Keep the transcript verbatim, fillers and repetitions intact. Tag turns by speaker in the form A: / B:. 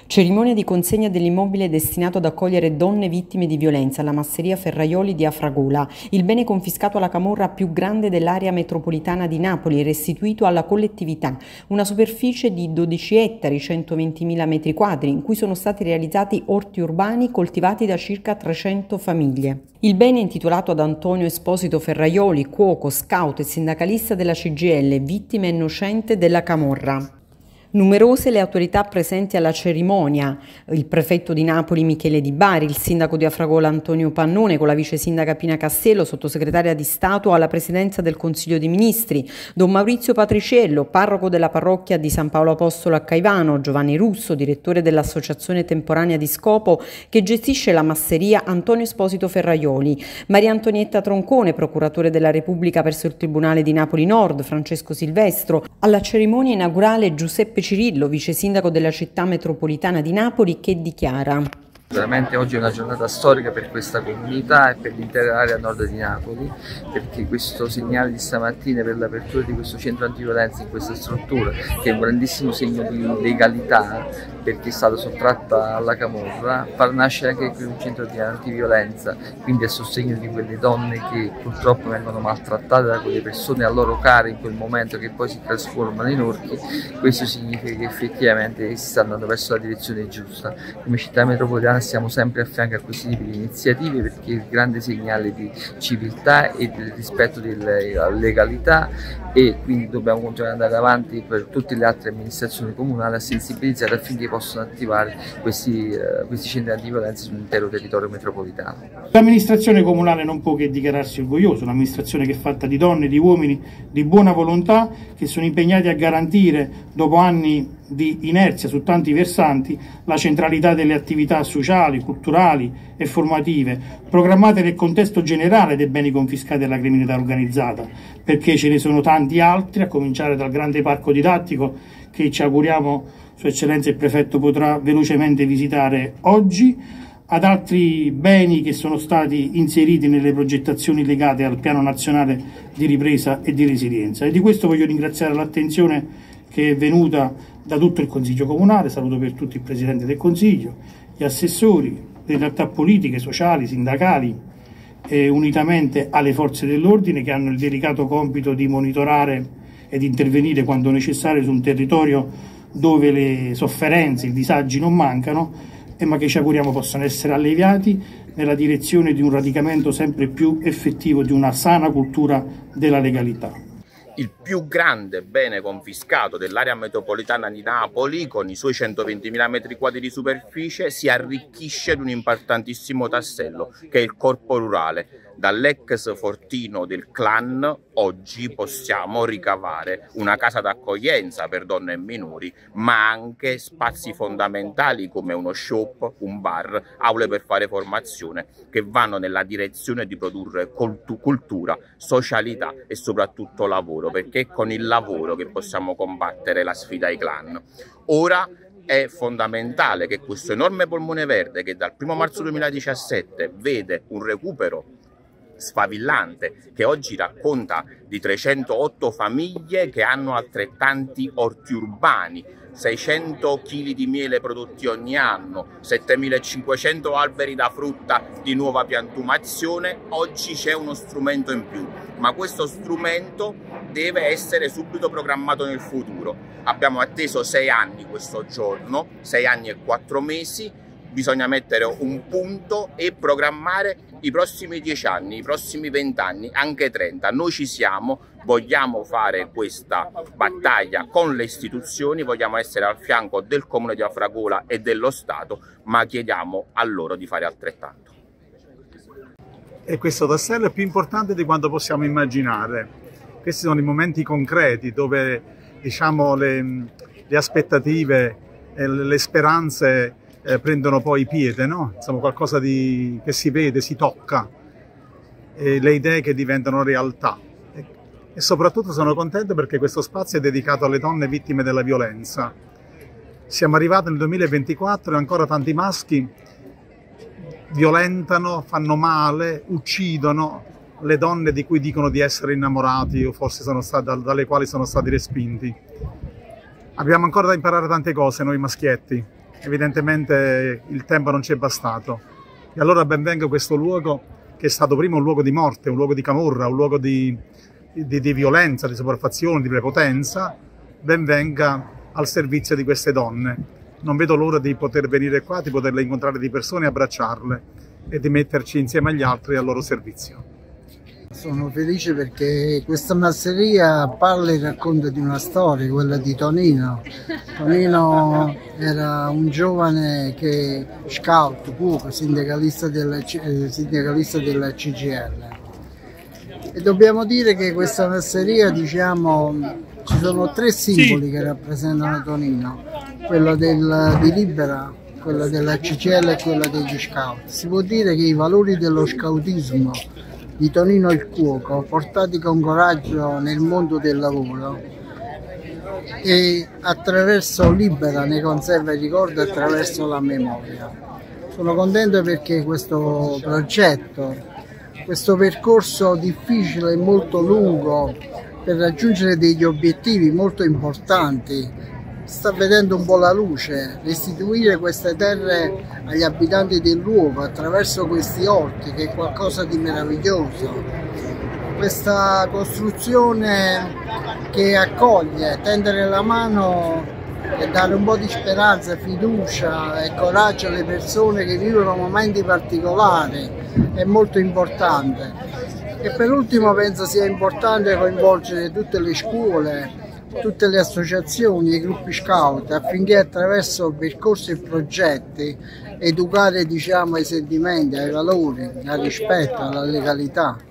A: Cerimonia di consegna dell'immobile destinato ad accogliere donne vittime di violenza alla masseria Ferraioli di Afragola. Il bene confiscato alla camorra più grande dell'area metropolitana di Napoli, restituito alla collettività. Una superficie di dodici ettari, centoventimila metri quadri, in cui sono stati realizzati orti urbani coltivati da circa trecento famiglie. Il bene è intitolato ad Antonio Esposito Ferraioli, cuoco, scout e sindacalista della C G I L, vittima innocente della camorra. Numerose le autorità presenti alla cerimonia, il prefetto di Napoli Michele Di Bari, il sindaco di Afragola Antonio Pannone con la vice sindaca Pina Castello, sottosegretaria di Stato alla presidenza del Consiglio dei Ministri, Don Maurizio Patriciello, parroco della parrocchia di San Paolo Apostolo a Caivano, Giovanni Russo, direttore dell'associazione temporanea di Scopo che gestisce la masseria Antonio Esposito Ferraioli, Maria Antonietta Troncone, procuratore della Repubblica presso il Tribunale di Napoli Nord, Francesco Silvestro, alla cerimonia inaugurale Giuseppe Cirillo, vice sindaco della città metropolitana di Napoli, che dichiara:
B: Veramente oggi è una giornata storica per questa comunità e per l'intera area nord di Napoli, perché questo segnale di stamattina per l'apertura di questo centro antiviolenza in questa struttura, che è un grandissimo segno di legalità, perché è stata sottratta alla camorra, far nascere anche qui un centro di antiviolenza, quindi a sostegno di quelle donne che purtroppo vengono maltrattate da quelle persone a loro care in quel momento, che poi si trasformano in orchi. Questo significa che effettivamente si sta andando verso la direzione giusta. Come città metropolitana stiamo sempre a fianco a questi tipi di iniziative, perché è il grande segnale di civiltà e del rispetto della legalità, e quindi dobbiamo continuare ad andare avanti per tutte le altre amministrazioni comunali a sensibilizzare affinché possano attivare questi, uh, questi centri antiviolenza sull'intero territorio metropolitano.
C: L'amministrazione comunale non può che dichiararsi orgogliosa, un'amministrazione che è fatta di donne, di uomini di buona volontà che sono impegnati a garantire, dopo anni di inerzia su tanti versanti, la centralità delle attività sociali, culturali e formative, programmate nel contesto generale dei beni confiscati alla criminalità organizzata, perché ce ne sono tanti altri, a cominciare dal grande parco didattico che ci auguriamo Sua Eccellenza il Prefetto potrà velocemente visitare oggi, ad altri beni che sono stati inseriti nelle progettazioni legate al Piano Nazionale di Ripresa e di Resilienza. E di questo voglio ringraziare l'attenzione che è venuta da tutto il Consiglio Comunale. Saluto per tutti il Presidente del Consiglio, gli assessori, le realtà politiche, sociali, sindacali, e unitamente alle forze dell'ordine che hanno il delicato compito di monitorare ed intervenire quando necessario su un territorio dove le sofferenze, i disagi non mancano, e ma che ci auguriamo possano essere alleviati nella direzione di un radicamento sempre più effettivo di una sana cultura della legalità.
D: Il più grande bene confiscato dell'area metropolitana di Napoli, con i suoi centoventimila metri quadri di superficie, si arricchisce di un importantissimo tassello, che è il corpo rurale. Dall'ex fortino del clan oggi possiamo ricavare una casa d'accoglienza per donne e minori, ma anche spazi fondamentali come uno shop, un bar, aule per fare formazione, che vanno nella direzione di produrre cultura, socialità e soprattutto lavoro, perché è con il lavoro che possiamo combattere la sfida ai clan. Ora è fondamentale che questo enorme polmone verde, che dal primo marzo duemiladiciassette vede un recupero sfavillante, che oggi racconta di trecentootto famiglie che hanno altrettanti orti urbani, seicento chili di miele prodotti ogni anno, settemilacinquecento alberi da frutta di nuova piantumazione. Oggi c'è uno strumento in più, ma questo strumento deve essere subito programmato nel futuro. Abbiamo atteso sei anni questo giorno, sei anni e quattro mesi, bisogna mettere un punto e programmare i prossimi dieci anni, i prossimi venti anni, anche trenta. Noi ci siamo, vogliamo fare questa battaglia con le istituzioni, vogliamo essere al fianco del Comune di Afragola e dello Stato, ma chiediamo a loro di fare altrettanto.
E: E questo tassello è più importante di quanto possiamo immaginare. Questi sono i momenti concreti dove, diciamo, le, le aspettative e le speranze Eh, prendono poi piede, no? Insomma, qualcosa di, che si vede, si tocca, e le idee che diventano realtà. E, e soprattutto sono contento perché questo spazio è dedicato alle donne vittime della violenza. Siamo arrivati nel duemilaventiquattro e ancora tanti maschi violentano, fanno male, uccidono le donne di cui dicono di essere innamorati o forse sono stati, dalle quali sono stati respinti. Abbiamo ancora da imparare tante cose noi maschietti. evidentemente il tempo non ci è bastato. E allora ben venga questo luogo che è stato prima un luogo di morte, un luogo di camorra, un luogo di, di, di violenza, di sopraffazione, di prepotenza, ben venga al servizio di queste donne. Non vedo l'ora di poter venire qua, di poterle incontrare di persona e abbracciarle e di metterci insieme agli altri al loro servizio.
F: Sono felice perché questa masseria parla e racconta di una storia, quella di Tonino. Tonino era un giovane che scout, cuoco, sindacalista della, sindacalista della C G I L. E dobbiamo dire che questa masseria, diciamo, ci sono tre simboli sì. che rappresentano Tonino, quello del, di Libera, quello della C G I L e quello degli scout. Si può dire che i valori dello scoutismo di Tonino il cuoco, portati con coraggio nel mondo del lavoro, e attraverso Libera ne conserva il ricordo attraverso la memoria. Sono contento perché questo progetto, questo percorso difficile e molto lungo per raggiungere degli obiettivi molto importanti, sta vedendo un po' la luce. Restituire queste terre agli abitanti del luogo attraverso questi orti, che è qualcosa di meraviglioso. Questa costruzione che accoglie, tendere la mano e dare un po' di speranza, fiducia e coraggio alle persone che vivono momenti particolari è molto importante. E per ultimo penso sia importante coinvolgere tutte le scuole, tutte le associazioni, i gruppi scout, affinché attraverso percorsi e progetti educare, diciamo, ai sentimenti, ai valori, al rispetto, alla legalità.